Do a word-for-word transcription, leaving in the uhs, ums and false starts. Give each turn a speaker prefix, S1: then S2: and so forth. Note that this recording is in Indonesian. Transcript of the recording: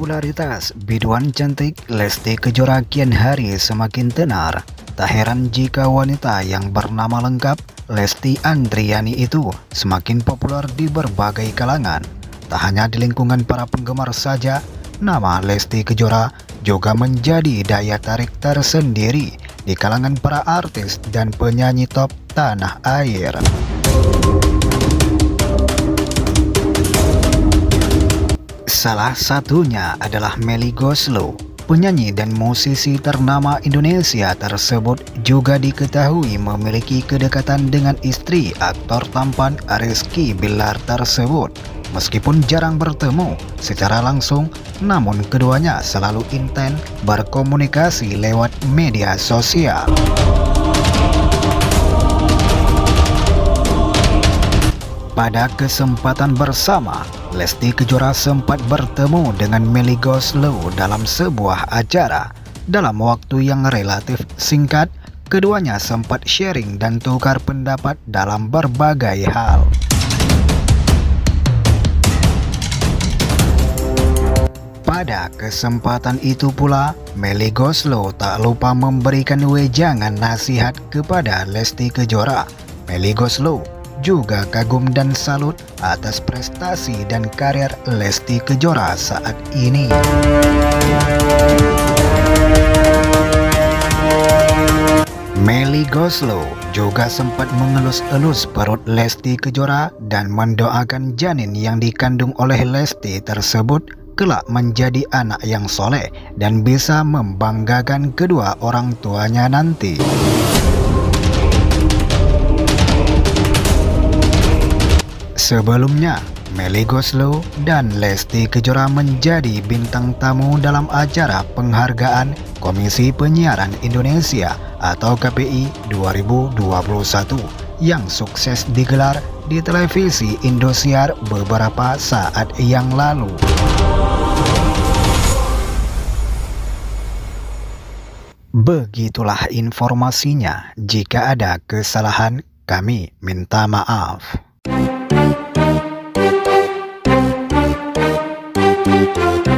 S1: Popularitas biduan cantik Lesti Kejora kian hari semakin tenar. Tak heran jika wanita yang bernama lengkap Lesti Andriani itu semakin populer di berbagai kalangan. Tak hanya di lingkungan para penggemar saja, nama Lesti Kejora juga menjadi daya tarik tersendiri di kalangan para artis dan penyanyi top tanah air. Salah satunya adalah Melly Goeslaw. Penyanyi dan musisi ternama Indonesia tersebut juga diketahui memiliki kedekatan dengan istri aktor tampan Rizky Bilar tersebut. Meskipun jarang bertemu secara langsung, namun keduanya selalu intens berkomunikasi lewat media sosial. Pada kesempatan bersama, Lesti Kejora sempat bertemu dengan Melly Goeslaw dalam sebuah acara. Dalam waktu yang relatif singkat, keduanya sempat sharing dan tukar pendapat dalam berbagai hal. Pada kesempatan itu pula, Melly Goeslaw tak lupa memberikan wejangan nasihat kepada Lesti Kejora. Melly Goeslaw juga kagum dan salut atas prestasi dan karir Lesti Kejora saat ini. Melly Goeslaw juga sempat mengelus-elus perut Lesti Kejora dan mendoakan janin yang dikandung oleh Lesti tersebut kelak menjadi anak yang soleh dan bisa membanggakan kedua orang tuanya nanti. Sebelumnya, Melly Goeslaw dan Lesti Kejora menjadi bintang tamu dalam acara penghargaan Komisi Penyiaran Indonesia atau K P I dua ribu dua puluh satu yang sukses digelar di televisi Indosiar beberapa saat yang lalu. Begitulah informasinya. Jika ada kesalahan, kami minta maaf.
S2: Thank you.